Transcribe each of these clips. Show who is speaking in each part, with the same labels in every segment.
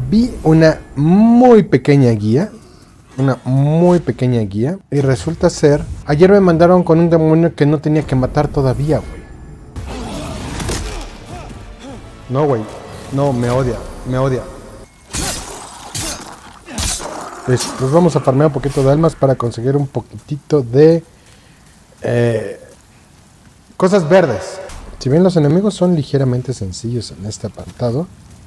Speaker 1: Vi una muy pequeña guía. Una muy pequeña guía. Y resulta ser... Ayer me mandaron con un demonio que no tenía que matar todavía, güey. No, güey. No, me odia. Me odia. Pues vamos a farmear un poquito de almas para conseguir un poquitito de... cosas verdes. Si bien los enemigos son ligeramente sencillos en este apartado,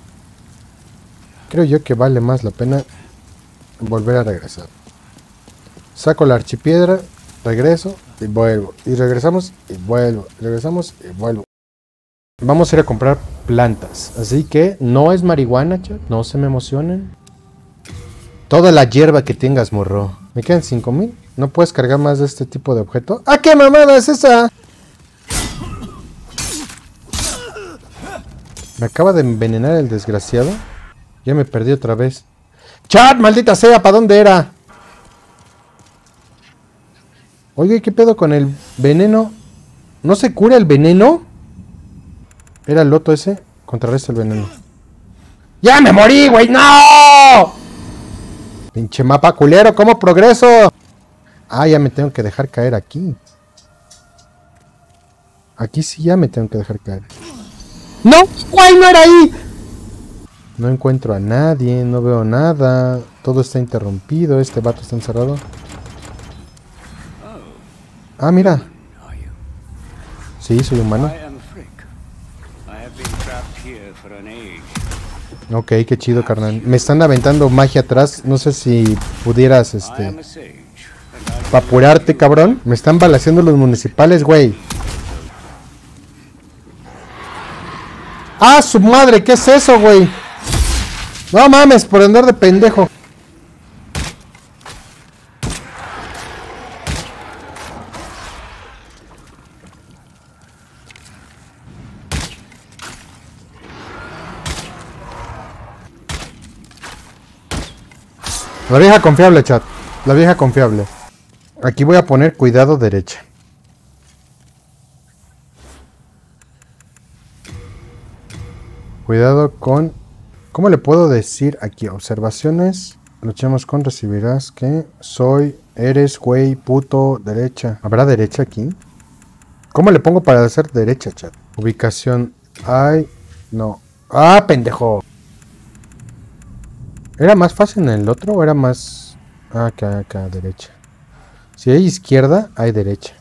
Speaker 1: creo yo que vale más la pena volver a regresar. Saco la archipiedra, regreso y vuelvo. Y regresamos y vuelvo. Regresamos y vuelvo. Vamos a ir a comprar plantas. Así que no es marihuana, chat. No se me emocionen. Toda la hierba que tengas, morro. Me quedan 5000. ¿No puedes cargar más de este tipo de objeto? ¡Ah, qué mamada es esa! Me acaba de envenenar el desgraciado. Ya me perdí otra vez. ¡Chat, maldita sea! ¿Para dónde era? Oye, ¿qué pedo con el veneno? ¿No se cura el veneno? Era el loto ese. Contrarresta el veneno. ¡Ya me morí, güey! ¡No! Pinche mapa culero, ¿cómo progreso? Ah, ya me tengo que dejar caer aquí. Aquí sí ya me tengo que dejar caer. ¡No! ¡Güey, no era ahí! No encuentro a nadie, no veo nada. Todo está interrumpido, este vato está encerrado. Ah, mira. Sí, soy humano. Ok, qué chido, carnal. Me están aventando magia atrás. No sé si pudieras, apurarte, cabrón. Me están balaceando los municipales, güey. ¡Ah, su madre! ¿Qué es eso, güey? No mames, por andar de pendejo. La vieja confiable, chat. La vieja confiable. Aquí voy a poner cuidado derecha. Cuidado con... ¿Cómo le puedo decir aquí? Observaciones. Luchemos con recibirás que soy, eres, güey, puto, derecha. ¿Habrá derecha aquí? ¿Cómo le pongo para hacer derecha, chat? Ubicación. Ay, no. ¡Ah, pendejo! ¿Era más fácil en el otro o era más...? Ah, acá, derecha. Si hay izquierda, hay derecha.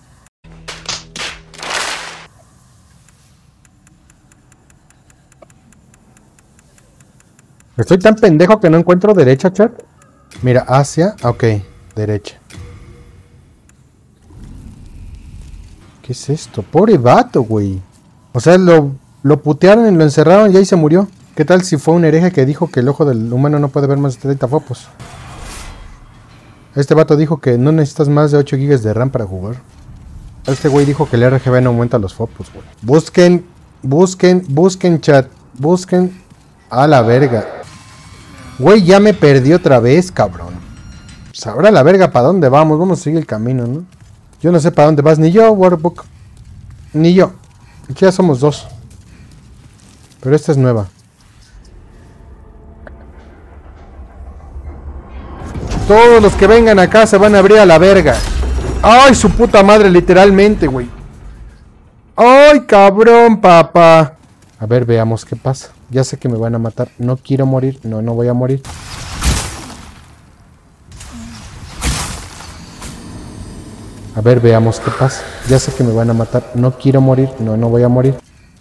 Speaker 1: Estoy tan pendejo que no encuentro derecha, chat. Mira, hacia... Ok, derecha. ¿Qué es esto? Pobre vato, güey. O sea, lo putearon y lo encerraron y ahí se murió. ¿Qué tal si fue un hereje que dijo que el ojo del humano no puede ver más de 30 fopos? Este vato dijo que no necesitas más de 8 GB de RAM para jugar. Este güey dijo que el RGB no aumenta los fopos, güey. Busquen, chat. Busquen a la verga. Güey, ya me perdí otra vez, cabrón. Sabrá la verga para dónde vamos. Vamos a seguir el camino, ¿no? Yo no sé para dónde vas. Ni yo, Warbook. Ni yo. Aquí ya somos dos. Pero esta es nueva. Todos los que vengan acá se van a abrir a la verga. Ay, su puta madre, literalmente, güey. Ay, cabrón, papá. A ver, veamos qué pasa. Ya sé que me van a matar. No quiero morir. No voy a morir. A ver, veamos qué pasa. Ya sé que me van a matar. No quiero morir. No voy a morir.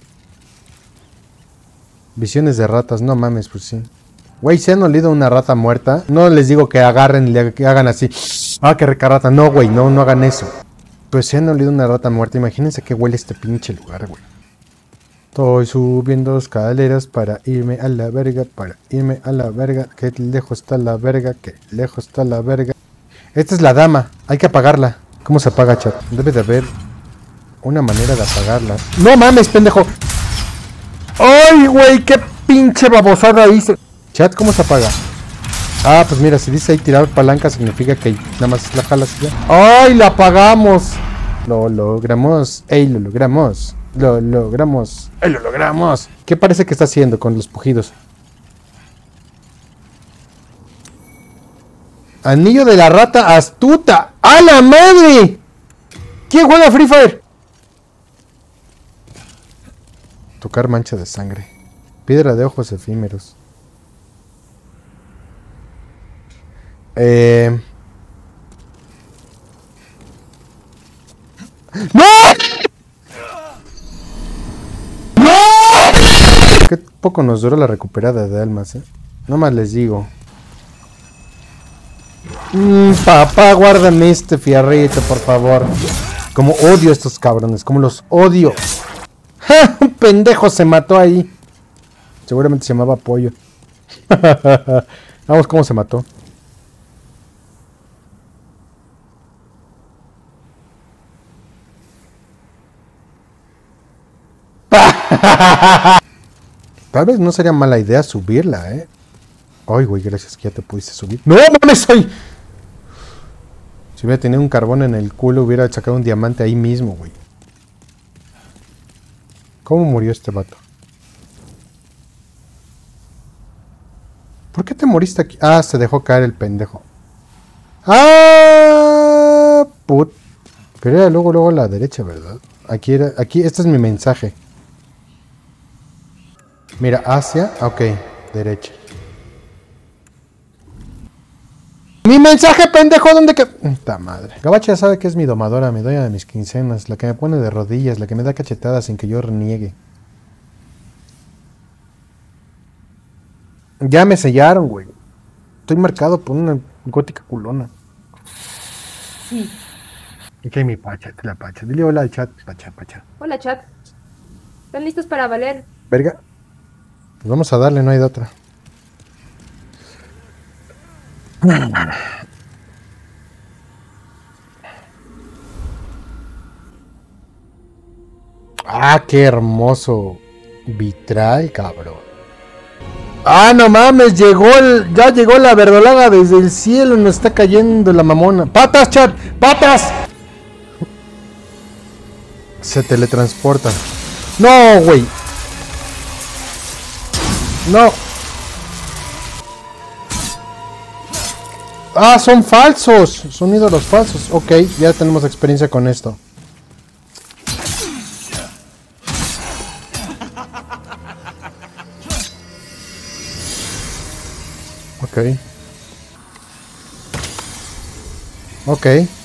Speaker 1: Visiones de ratas. No mames, pues sí. Güey, ¿se han olido una rata muerta? No les digo que agarren y le hagan así. Ah, qué rica rata. No, güey, no hagan eso. Pues se han olido una rata muerta. Imagínense que huele este pinche lugar, güey. Estoy subiendo escaleras para irme a la verga, que lejos está la verga, que lejos está la verga. Esta es la dama, hay que apagarla. ¿Cómo se apaga, chat? Debe de haber una manera de apagarla. ¡No mames, pendejo! ¡Ay, güey! ¡Qué pinche babosada hice! Chat, ¿cómo se apaga? Ah, pues mira, si dice ahí tirar palanca significa que nada más la jalas ya. ¡Ay, la apagamos! Lo logramos. ¡Ey, lo logramos! Lo logramos. ¡Lo logramos! ¿Qué parece que está haciendo con los pujidos? Anillo de la rata astuta. ¡A la madre! ¿Quién juega Free Fire? Tocar mancha de sangre. Piedra de ojos efímeros. ¡No! ¡No! Qué poco nos duró la recuperada de almas, No más les digo. Papá, guárdame este fierrito, por favor. Como odio a estos cabrones, como los odio. ¡Ja! Un pendejo se mató ahí. Seguramente se llamaba Pollo. Vamos, cómo se mató. Tal vez no sería mala idea subirla, Ay, güey, gracias que ya te pudiste subir. ¡No mames, soy! Si hubiera tenido un carbón en el culo, hubiera sacado un diamante ahí mismo, güey. ¿Cómo murió este vato? ¿Por qué te moriste aquí? Ah, se dejó caer el pendejo. ¡Ah! Put. Pero era luego a la derecha, ¿verdad? Aquí, este es mi mensaje. Mira, hacia... Ok, derecha. ¡Mi mensaje, pendejo! ¿Dónde que...? ¡Puta madre! Gabacha ya sabe que es mi domadora, mi dueña de mis quincenas, la que me pone de rodillas, la que me da cachetadas sin que yo reniegue. Ya me sellaron, güey. Estoy marcado por una gótica culona. Sí. ¿Y qué hay mi pacha? La pacha. Dile hola al chat, pacha.
Speaker 2: Hola, chat. ¿Están listos para valer?
Speaker 1: Verga. Pues vamos a darle, no hay de otra. Ah, qué hermoso vitral, cabrón. Ah, no mames, ya llegó la verdolaga desde el cielo, nos está cayendo la mamona. ¡Patas, chat! ¡Patas! Se teletransporta. ¡No, güey! ¡No! ¡Ah, son falsos! Son ídolos falsos. Ok, ya tenemos experiencia con esto. Ok. Ok.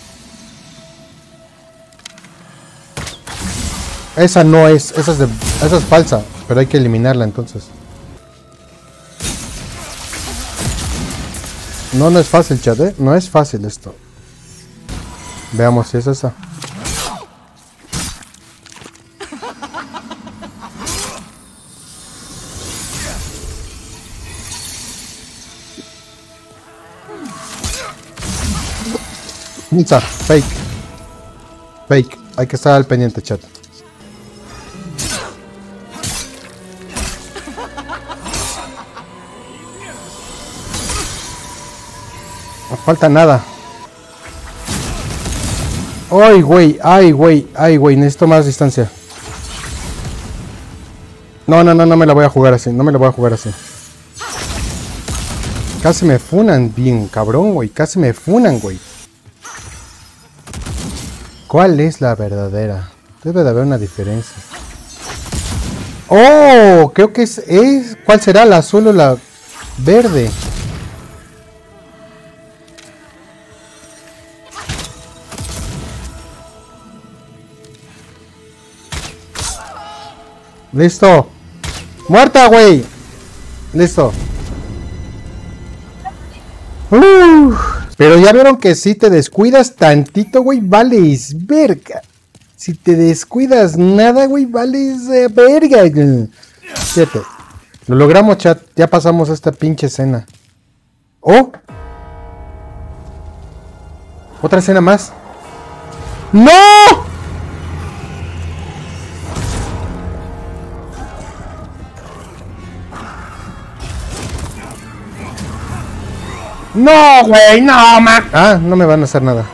Speaker 1: Esa no es, esa es falsa, pero hay que eliminarla entonces. No es fácil, chat, No es fácil esto. Veamos si es esa. Nitsa, fake. Fake. Hay que estar al pendiente, chat. No falta nada. Ay, güey, necesito más distancia. No me la voy a jugar así, Casi me funan bien, cabrón, güey, casi me funan, güey. ¿Cuál es la verdadera? Debe de haber una diferencia. Oh, creo que es... ¿Cuál será? ¿La azul o la verde? Listo. Muerta, güey. Listo. Pero ya vieron que si te descuidas tantito, güey, vales verga. Si te descuidas nada, güey, vales verga. Fíjate. Lo logramos, chat. Ya pasamos esta pinche escena. ¡Oh! Otra escena más. ¡No! ¡No, güey! ¡No, ma! Ah, no me van a hacer nada.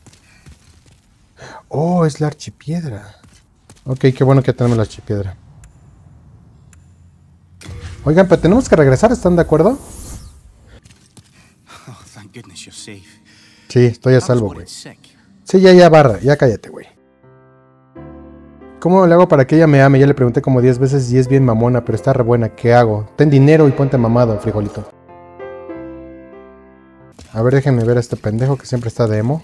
Speaker 1: Oh, es la archipiedra. Ok, qué bueno que tenemos la archipiedra. Oigan, pero tenemos que regresar, ¿están de acuerdo?
Speaker 3: goodness, you're safe.
Speaker 1: Sí, estoy a
Speaker 3: I was
Speaker 1: salvo,
Speaker 3: worried
Speaker 1: güey.
Speaker 3: sick.
Speaker 1: Sí, ya barra, ya cállate, güey. ¿Cómo le hago para que ella me ame? Ya le pregunté como 10 veces y es bien mamona, pero está re buena. ¿Qué hago? Ten dinero y ponte mamado, frijolito. A ver, déjenme ver a este pendejo que siempre está de emo.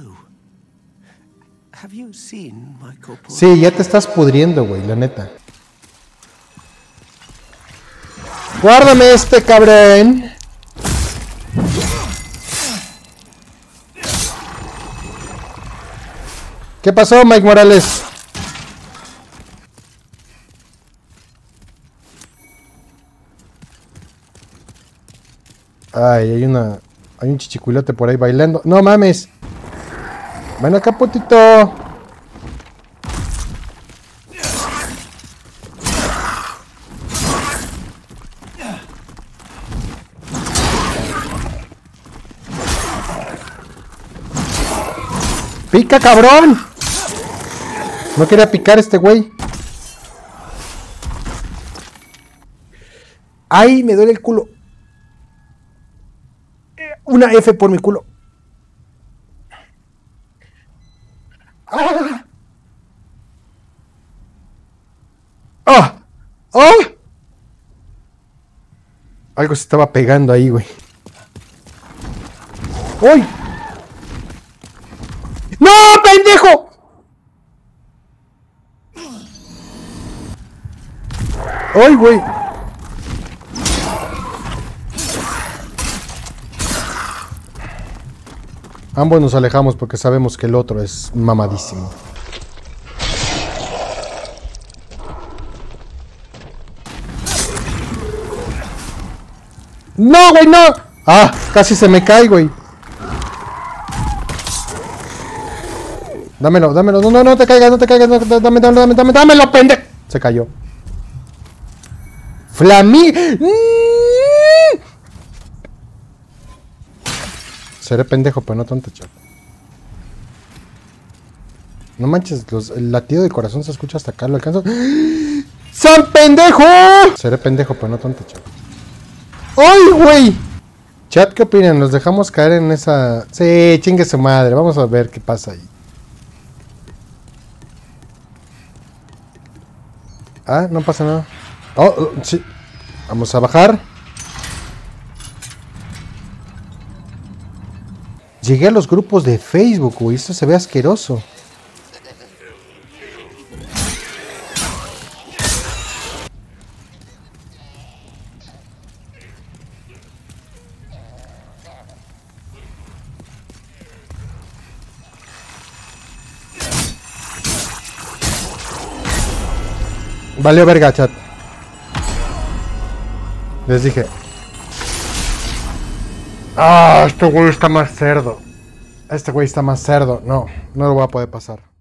Speaker 3: Have you seen my corporal?
Speaker 1: Sí, ya te estás pudriendo, güey, la neta. ¡Guárdame este cabrón! ¿Qué pasó, Mike Morales? Ay, hay un chichiculote por ahí bailando. ¡No mames! ¡Ven acá, putito! ¡Pica, cabrón! No quería picar este güey. ¡Ay, me duele el culo! Una F por mi culo. ¡Ah! ¡Ah! ¡Ah! Algo se estaba pegando ahí, güey. ¡Uy! ¡No, pendejo! ¡Ay, güey! Ambos nos alejamos porque sabemos que el otro es mamadísimo. ¡No, güey, no! ¡Ah! Casi se me cae, güey. Dámelo. No te caigas, dámelo, pendejo. Se cayó. ¡Flamí! Seré pendejo, pero no tonto, chaval. No manches, el latido de corazón se escucha hasta acá, lo alcanzo. ¡San pendejo! Seré pendejo, pero no tonto, chaval. ¡Ay, güey! Chat, ¿qué opinan? ¿Nos dejamos caer en esa...? Sí, chingue su madre. Vamos a ver qué pasa ahí. Ah, no pasa nada. Oh, sí. Vamos a bajar. Llegué a los grupos de Facebook, güey. Esto se ve asqueroso. Valió verga, chat. Les dije. Ah, este güey está más cerdo. Este güey está más cerdo. No, no lo voy a poder pasar.